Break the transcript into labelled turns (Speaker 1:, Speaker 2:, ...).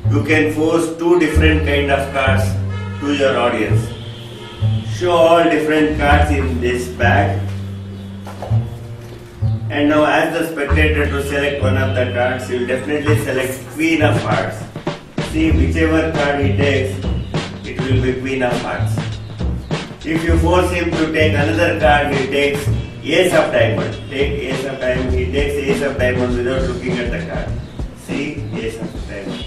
Speaker 1: you can force two different kind of cards to your audience. Show all different cards in this bag. And now ask the spectator to select one of the cards. He will definitely select Queen of Hearts. See, whichever card he takes, it will be Queen of Hearts. If you force him to take another card, he takes Ace of Diamond. Take Ace of Diamond. He takes Ace of Diamond without looking at the card. See, Ace of Diamond.